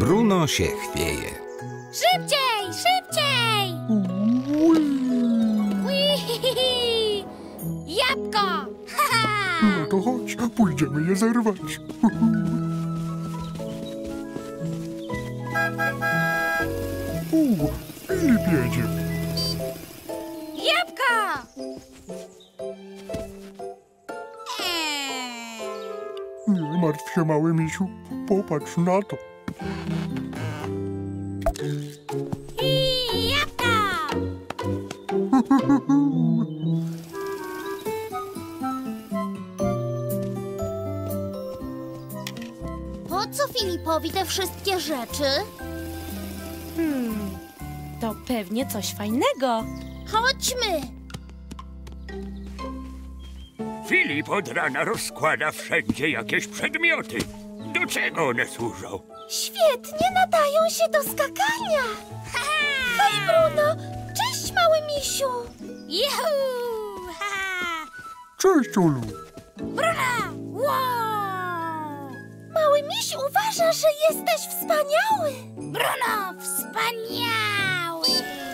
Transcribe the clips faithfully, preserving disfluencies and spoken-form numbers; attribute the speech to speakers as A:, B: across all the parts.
A: Bruno się chwieje.
B: Szybciej, szybciej! Ui, jabłko!
C: No to chodź, pójdziemy je zerwać. U, Filip jedzie.
B: Jabłko!
C: Nie martw się, mały misiu. Popatrz na to.
B: I jabłko! Po co Filipowi te wszystkie rzeczy?
D: Hmm, to pewnie coś fajnego.
B: Chodźmy!
E: Filip od rana rozkłada wszędzie jakieś przedmioty. Do czego one służą?
B: Świetnie nadają się do skakania! Hej, Bruno! Cześć, mały misiu! Juhu!
C: Cześć, Olu.
B: Bruno! Wow! Mały misiu uważa, że jesteś wspaniały! Bruno, wspaniały!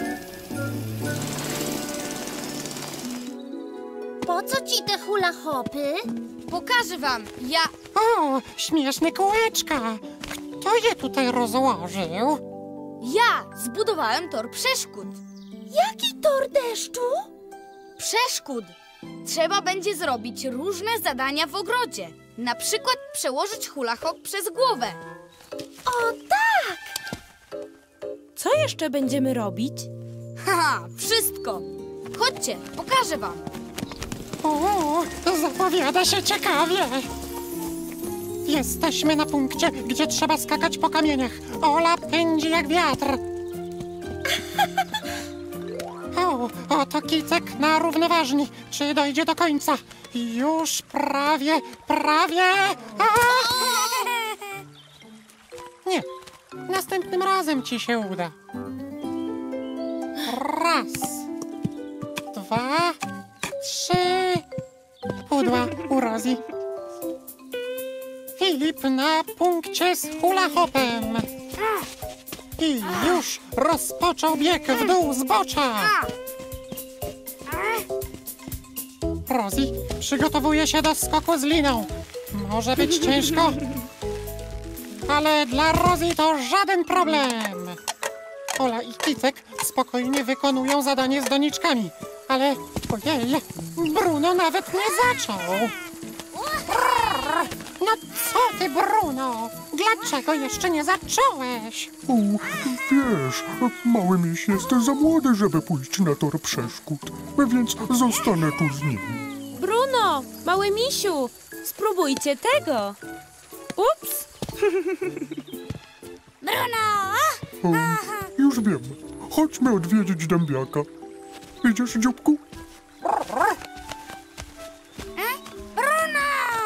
B: Po co ci te hula hopy? Pokażę wam, ja...
F: O, śmieszne kółeczka. Kto je tutaj rozłożył?
B: Ja zbudowałem tor przeszkód. Jaki tor deszczu? Przeszkód. Trzeba będzie zrobić różne zadania w ogrodzie. Na przykład przełożyć hula hop przez głowę. O tak!
D: Co jeszcze będziemy robić?
B: Haha, wszystko. Chodźcie, pokażę wam.
F: O, zapowiada się ciekawie. Jesteśmy na punkcie, gdzie trzeba skakać po kamieniach. Ola pędzi jak wiatr. O, oto Kicek na równoważni. Czy dojdzie do końca? Już prawie, prawie. A! Nie, następnym razem ci się uda. Raz, dwa, trzy. Pudła u Rosie. Filip na punkcie z hula hopem. I już rozpoczął bieg w dół zbocza. Rosie przygotowuje się do skoku z liną. Może być ciężko, ale dla Rosie to żaden problem. Ola i Kicek spokojnie wykonują zadanie z doniczkami. Ale ojej, Bruno nawet nie zaczął. No co ty, Bruno? Dlaczego jeszcze nie zacząłeś?
C: O, wiesz, mały miś jest za młody, żeby pójść na tor przeszkód, więc zostanę tu z nim.
D: Bruno, mały misiu, spróbujcie tego. Ups.
B: Bruno!
C: O, już wiem. Chodźmy odwiedzić dębiaka. Idziesz, dzióbku?
B: Bruno!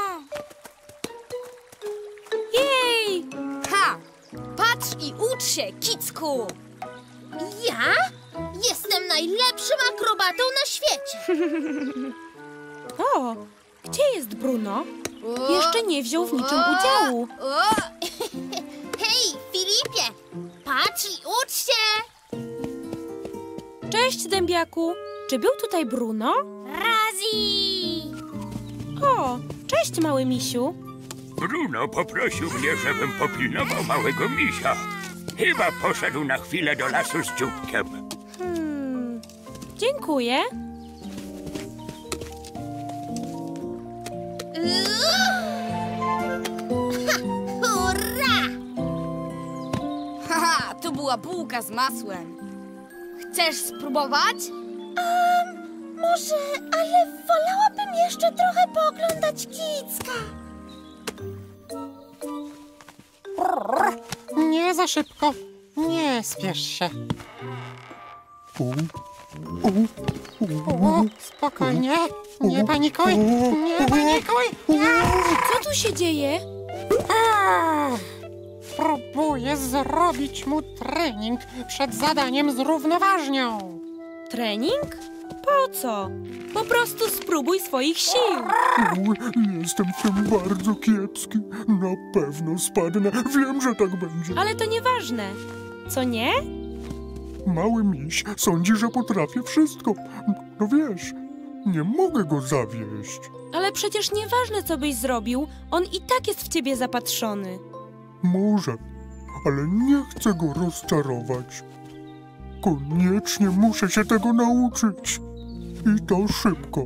D: Jej!
B: Ha! Patrz i ucz się, Kicku! Ja? Jestem najlepszym akrobatą na świecie!
D: O, gdzie jest Bruno? Jeszcze nie wziął w niczym udziału.
B: O! Hej, Filipie! Patrz i ucz się!
D: Cześć, dębiaku. Czy był tutaj Bruno?
B: Rosie!
D: O, cześć, mały misiu.
E: Bruno poprosił mnie, żebym popilnował małego misia. Chyba poszedł na chwilę do lasu z dzióbkiem.
D: Hmm, dziękuję.
B: Hurra! Haha, to była bułka z masłem. Chcesz spróbować? Um, może, ale wolałabym jeszcze trochę pooglądać Kicka.
F: Nie za szybko. Nie spiesz się.
C: O, o,
F: O, spokojnie. Nie panikuj. Nie panikuj.
D: Co tu się dzieje?
F: A! Próbuję zrobić mu trening przed zadaniem z równoważnią.
D: Trening? Po co? Po prostu spróbuj swoich sił.
C: U, jestem w tym bardzo kiepski. Na pewno spadnę. Wiem, że tak będzie.
D: Ale to nieważne. Co nie?
C: Mały miś sądzi, że potrafię wszystko. No wiesz, nie mogę go zawieść.
D: Ale przecież nieważne, co byś zrobił, on i tak jest w ciebie zapatrzony.
C: Może, ale nie chcę go rozczarować. Koniecznie muszę się tego nauczyć. I to szybko.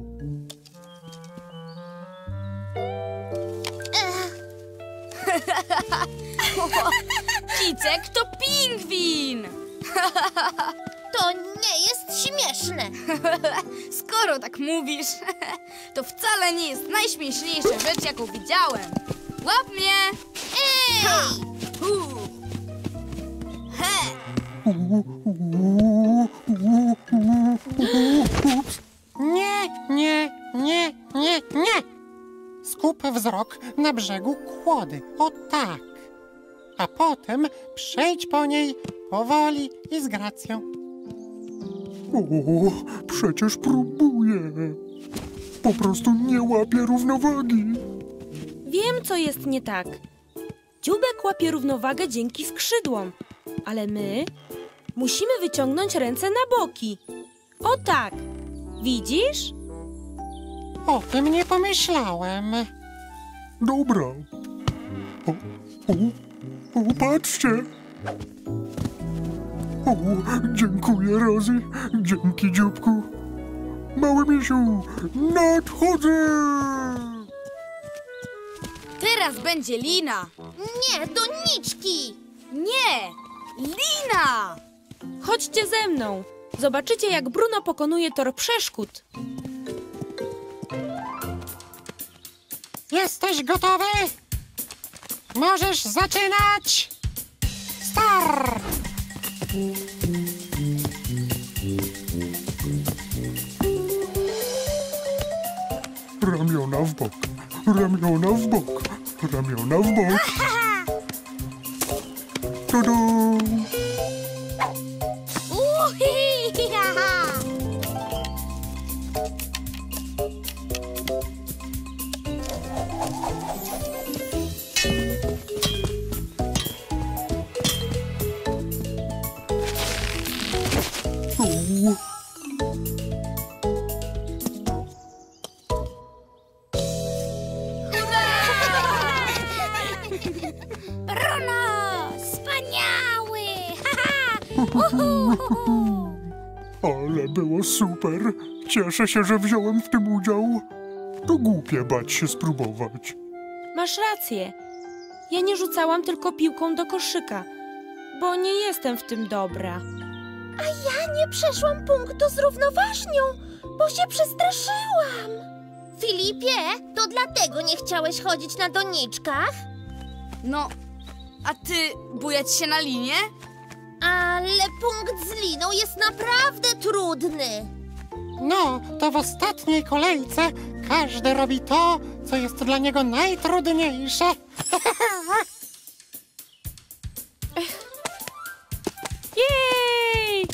B: Kicek to pingwin!
A: To nie jest śmieszne.
B: Skoro tak mówisz, to wcale nie jest najśmieszniejsza rzecz, jaką widziałem. Łap mnie! Ha!
A: Ej!
B: Hu! He!
C: U, u, u, u, u, ups.
F: Nie, nie, nie, nie, nie! Skup wzrok na brzegu kłody, o tak. A potem przejdź po niej powoli i z gracją.
C: O, przecież próbuję. Po prostu nie łapię równowagi.
D: Wiem, co jest nie tak. Dzióbek łapie równowagę dzięki skrzydłom, ale my musimy wyciągnąć ręce na boki. O tak! Widzisz?
F: O tym nie pomyślałem.
C: Dobra. O, o, o, patrzcie. O, dziękuję, Rosie. Dzięki, dzióbku. Mały misiu, nadchodzę!
B: Teraz będzie lina.
A: Nie, doniczki!
B: Nie! Lina!
D: Chodźcie ze mną. Zobaczycie, jak Bruno pokonuje tor przeszkód.
F: Jesteś gotowy? Możesz zaczynać! Start!
C: Ramiona w bok, ramiona w bok, ramiona w bok. Tada!
A: Uhi, ha, ha.
C: O,
A: Bruno! Wspaniały! Ha, ha. Uhu, uhu.
C: ale było super. Cieszę się, że wziąłem w tym udział. To głupie bać się spróbować.
D: Masz rację. Ja nie rzucałam tylko piłką do koszyka, bo nie jestem w tym dobra.
A: A ja nie przeszłam punktu z równoważnią, bo się przestraszyłam. Filipie, to dlatego nie chciałeś chodzić na doniczkach?
B: No, a ty bujać się na linie?
A: Ale punkt z liną jest naprawdę trudny.
F: No, to w ostatniej kolejce każdy robi to, co jest dla niego najtrudniejsze.
D: Jej!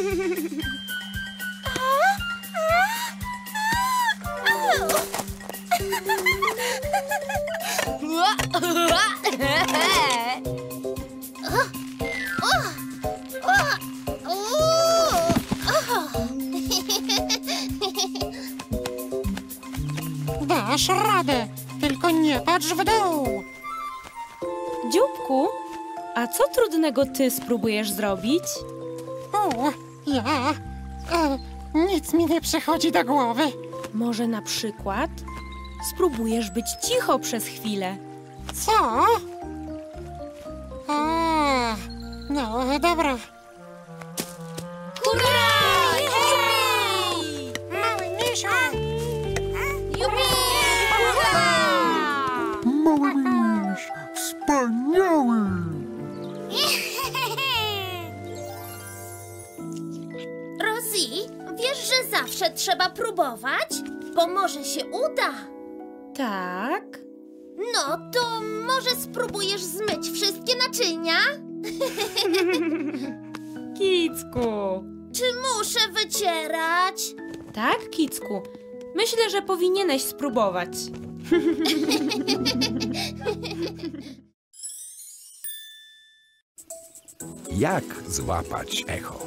F: Dasz radę, tylko nie patrz w dół.
D: Dzióbku, a co trudnego ty spróbujesz zrobić?
F: O, ja... E, nic mi nie przychodzi do głowy.
D: Może na przykład spróbujesz być cicho przez chwilę.
F: Co? A, no dobra.
B: Hurra!
F: Mały misiu!
B: Jupi! Hurra!
C: Mały miś, wspaniały!
A: Rosie, wiesz, że zawsze trzeba próbować? Bo może się uda.
D: Tak?
A: No to może spróbujesz zmyć wszystkie naczynia?
D: Kicku.
A: Czy muszę wycierać?
D: Tak, Kicku. Myślę, że powinieneś spróbować.
G: Jak złapać echo?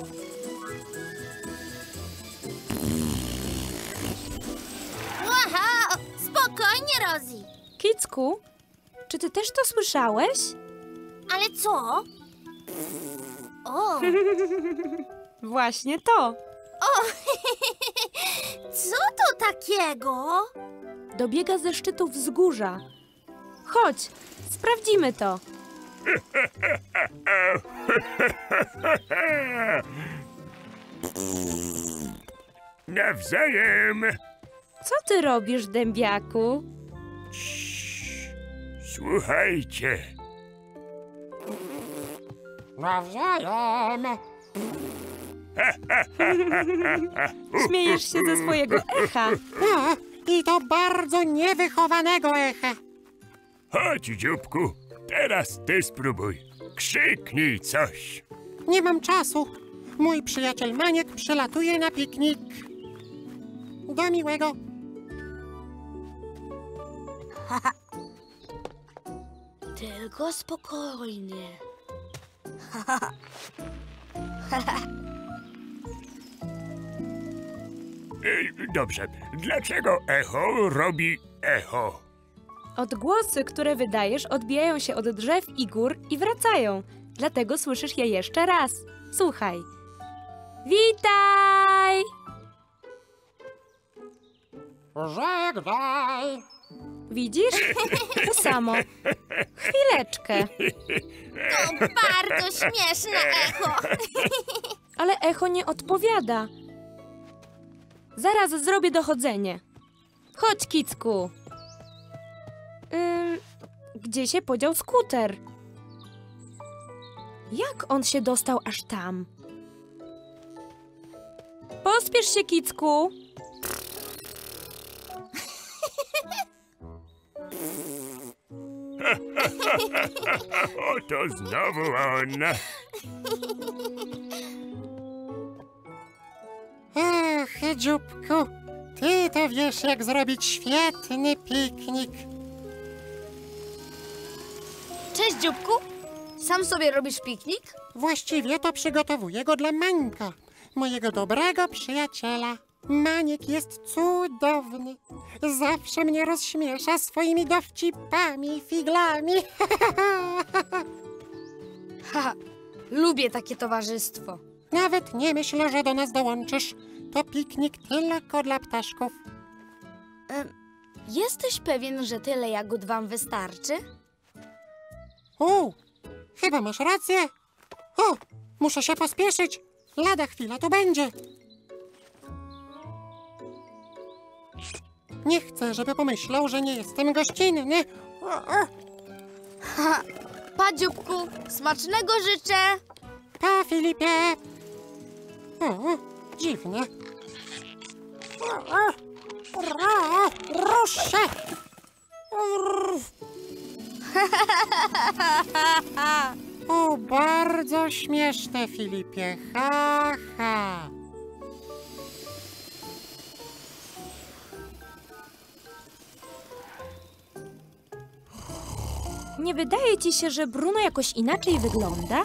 A: Aha, spokojnie, Rosie.
D: Kicku, czy ty też to słyszałeś?
A: Ale co? O,
D: Właśnie to.
A: co to takiego?
D: Dobiega ze szczytu wzgórza. Chodź, sprawdzimy to.
E: Nawzajem.
C: Co ty robisz, dębiaku?
E: Słuchajcie.
F: Nawzajem.
C: Śmiejesz się ze swojego echa.
F: A, I to bardzo niewychowanego echa.
E: Chodź, dzióbku. Teraz ty spróbuj. Krzyknij coś.
F: Nie mam czasu. Mój przyjaciel Maniek przylatuje na piknik. Do miłego.
B: Tylko spokojnie.
E: Ej, dobrze. Dlaczego echo robi echo?
D: Odgłosy, które wydajesz, odbijają się od drzew i gór i wracają. Dlatego słyszysz je jeszcze raz. Słuchaj. Witaj!
F: Żegnaj.
D: Widzisz? To samo. Chwileczkę.
A: To bardzo śmieszne echo.
D: Ale echo nie odpowiada. Zaraz zrobię dochodzenie. Chodź, Kicku. Ym, gdzie się podział skuter? Jak on się dostał aż tam? Pospiesz się, Kicku.
E: Oto znowu on.
F: Ach, dzióbku, ty to wiesz, jak zrobić świetny piknik.
B: Cześć, dzióbku. Sam sobie robisz piknik?
F: Właściwie to przygotowuję go dla Mańka, mojego dobrego przyjaciela. Maniek jest cudowny. Zawsze mnie rozśmiesza swoimi dowcipami i figlami.
B: Haha, lubię takie towarzystwo.
F: Nawet nie myślę, że do nas dołączysz. To piknik tylko dla ptaszków.
B: Em, jesteś pewien, że tyle jagód wam wystarczy?
F: U, chyba masz rację. O, muszę się pospieszyć. Lada chwila tu będzie. Nie chcę, żeby pomyślał, że nie jestem gościnny. O, o.
B: Haha, pa, dzióbku. Smacznego życzę.
F: Pa, Filipie. O, dziwnie. O, o, o, rusz się. O, bardzo śmieszne, Filipie. Ha, ha.
D: Nie wydaje ci się, że Bruno jakoś inaczej wygląda?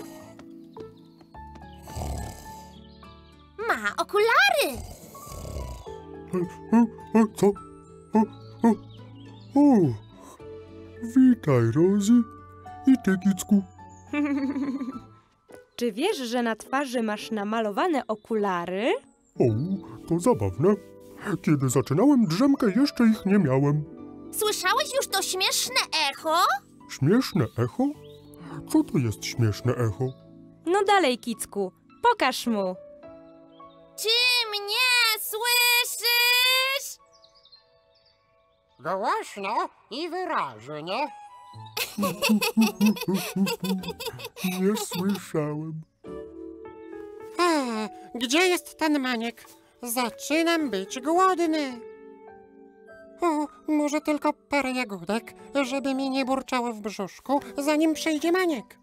A: Ma okulary.
C: E, e, e, co? O, o, o. Witaj, Rosie. I ty, Kicku.
D: Czy wiesz, że na twarzy masz namalowane okulary?
C: O, to zabawne. Kiedy zaczynałem drzemkę, jeszcze ich nie miałem.
A: Słyszałeś już to śmieszne echo?
C: Śmieszne echo? Co to jest śmieszne echo?
D: No dalej, Kicku. Pokaż mu.
A: Czy mnie słyszysz?
F: Głośno i wyraźnie.
C: Nie słyszałem.
F: A, gdzie jest ten Maniek? Zaczynam być głodny. O, może tylko parę jagódek, żeby mi nie burczało w brzuszku, zanim przyjdzie Maniek.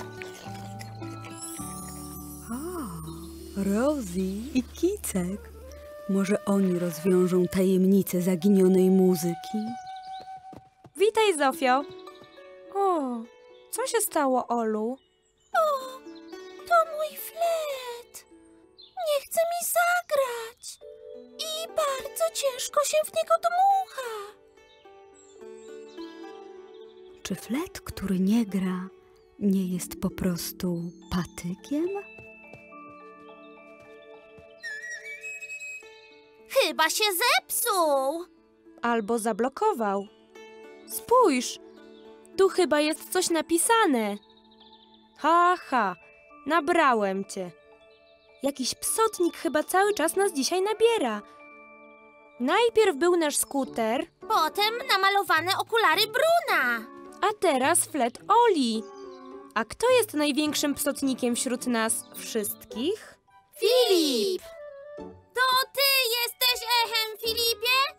H: Rosie i Kicek. Może oni rozwiążą tajemnicę zaginionej muzyki?
D: Witaj, Zofio. O, co się stało, Olu?
A: O, to mój flet. Nie chce mi zagrać. I bardzo ciężko się w niego dmucha.
H: Czy flet, który nie gra, nie jest po prostu patykiem?
A: Chyba się zepsuł.
D: Albo zablokował. Spójrz, tu chyba jest coś napisane. Ha, ha, nabrałem cię. Jakiś psotnik chyba cały czas nas dzisiaj nabiera. Najpierw był nasz skuter,
A: Potem namalowane okulary Bruna.
D: a teraz flet Oli. A kto jest największym psotnikiem wśród nas wszystkich?
A: Filip! To ty jesteś echem, Filipie?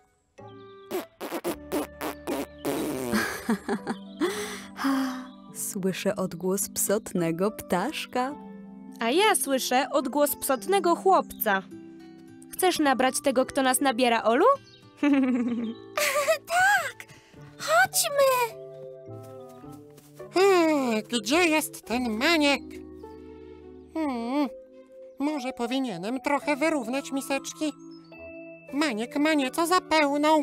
H: Ha, słyszę odgłos psotnego ptaszka.
D: A ja słyszę odgłos psotnego chłopca. Chcesz nabrać tego, kto nas nabiera, Olu?
A: Tak! Chodźmy!
F: Hmm, gdzie jest ten maniek? Hmm, może powinienem trochę wyrównać miseczki? Maniek ma nieco za pełną.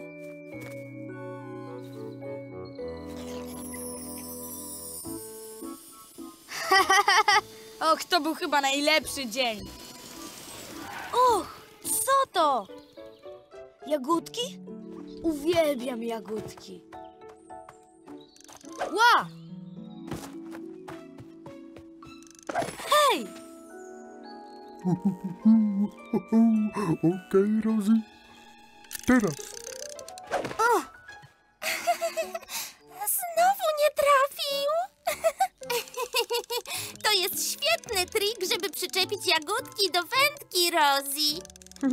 B: Och, to był chyba najlepszy dzień. Och, co to? Jagódki? Uwielbiam jagódki. Ła! Hej!
C: Okej, Rosie. Teraz.
A: Znowu nie trafił. To jest świetny trik, żeby przyczepić jagódki do wędki, Rosie.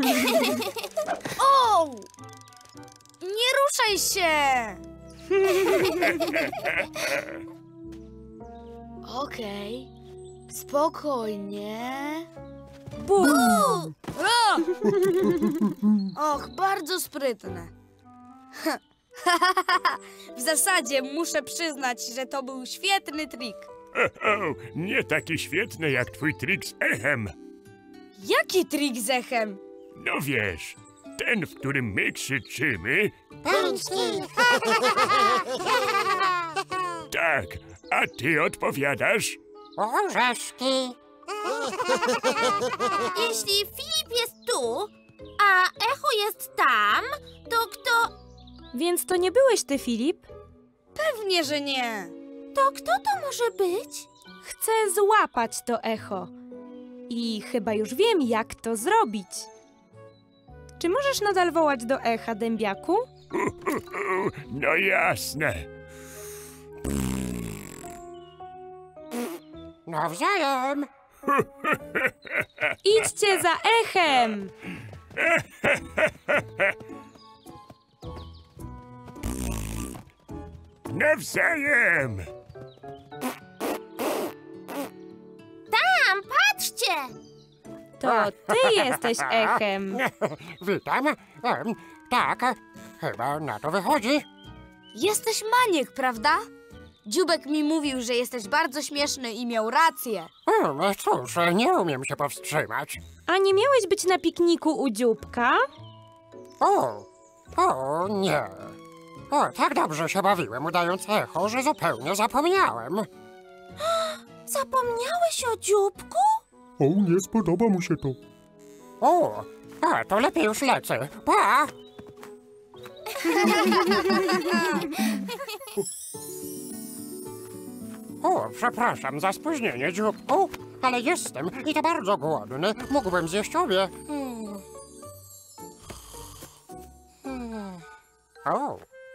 B: O! Nie ruszaj się! Okej, spokojnie.
D: Bum!
B: O! Och, bardzo sprytne. W zasadzie muszę przyznać, że to był świetny trik.
E: O, o, nie taki świetny jak twój trik z echem.
B: Jaki trik z echem?
E: No wiesz, ten, w którym my krzyczymy,
F: Pączki!
E: tak, a ty odpowiadasz?
F: Orzeszki!
A: Jeśli Filip jest tu, a echo jest tam, to kto...
D: Więc to nie byłeś ty, Filip?
B: Pewnie, że nie.
A: To kto to może być?
D: Chcę złapać to echo. I chyba już wiem, jak to zrobić. Czy możesz nadal wołać do echa, dębiaku?
E: No jasne.
F: Nawzajem!
D: Idźcie za echem!
E: Nawzajem!
A: Tam, patrzcie!
D: To ty jesteś echem.
F: Witam. Em, tak, chyba na to wychodzi.
B: Jesteś maniek, prawda? Dziubek mi mówił, że jesteś bardzo śmieszny i miał rację.
F: Um, cóż, nie umiem się powstrzymać.
D: A nie miałeś być na pikniku u dzióbka?
F: O, o nie. O, tak dobrze się bawiłem, udając echo, że zupełnie zapomniałem.
A: Zapomniałeś o dzióbku?
C: O, nie spodoba mu się to.
F: O, a to lepiej już lecę. Pa! O, przepraszam za spóźnienie, dzióbku, ale jestem i to bardzo głodny. Mógłbym zjeść obie. Hmm. Hmm. O.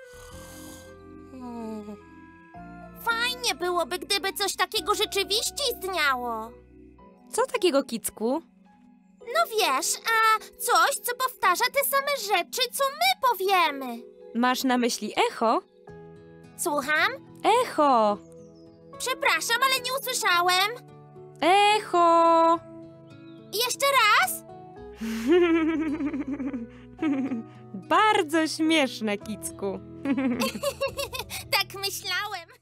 F: Hmm.
A: Fajnie byłoby, gdyby coś takiego rzeczywiście istniało.
D: Co takiego, Kicku?
A: No wiesz, a coś, co powtarza te same rzeczy, co my powiemy.
D: Masz na myśli echo?
A: Słucham?
D: Echo!
A: Przepraszam, ale nie usłyszałem.
D: Echo!
A: Jeszcze raz?
D: Bardzo śmieszne, Kicku.
A: Tak myślałem.